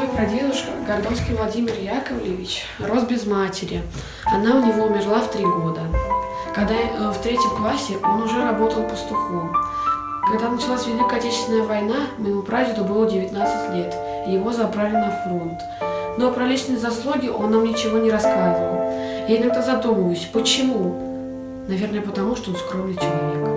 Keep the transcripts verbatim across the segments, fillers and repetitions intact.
прадедушка, Гордонский Владимир Яковлевич, рос без матери. Она у него умерла в три года. Когда в третьем классе он уже работал пастухом. Когда началась Великая Отечественная война, моему прадеду было девятнадцать лет, и его забрали на фронт. Но про личные заслуги он нам ничего не рассказывал. Я иногда задумываюсь, почему? Наверное, потому что он скромный человек.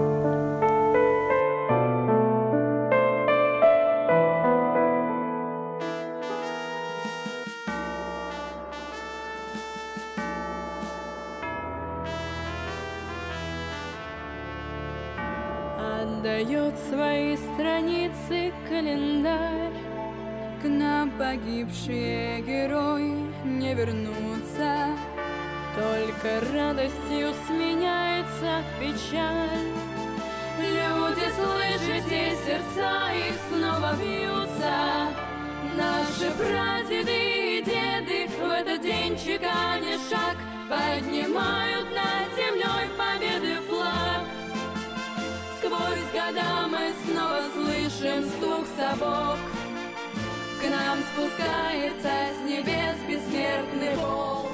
Отдает свои страницы календарь. К нам погибшие герои не вернутся, только радостью сменяется печаль. Люди, слышите, сердца их снова бьются. Наши прадеды и деды в этот день чеканя шаг поднимают над землей победы флаг. Сквозь года мы снова слышим стук сапог. К нам спускается с небес бессмертный Бог.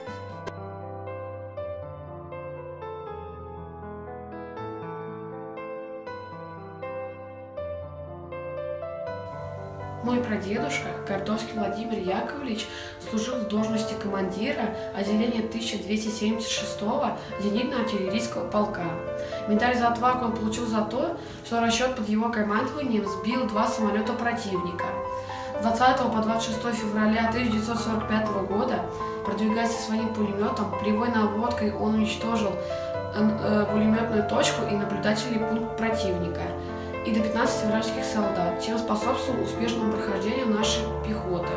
Мой прадедушка, Гордонский Владимир Яковлевич, служил в должности командира отделения тысяча двести семьдесят шестого зенитно-артиллерийского полка. Медаль за отвагу он получил за то, что расчет под его командованием сбил два самолета противника. С двадцатого по двадцать шестое февраля тысяча девятьсот сорок пятого года, продвигаясь со своим пулеметом, полевой наводкой он уничтожил пулеметную точку и наблюдательный пункт противника и до пятнадцати вражеских солдат, чем способствовал успешному прохождению нашей пехоты.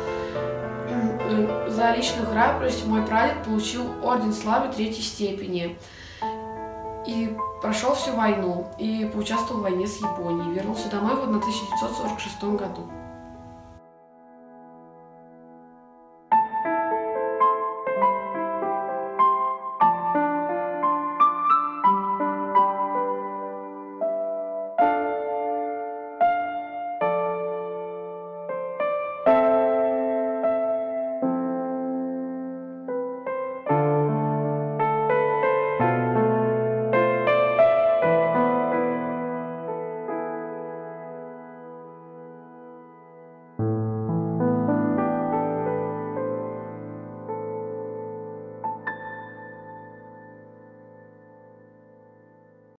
За личную храбрость мой прадед получил орден славы третьей степени и прошел всю войну и поучаствовал в войне с Японией. Вернулся домой в тысяча девятьсот сорок шестом году.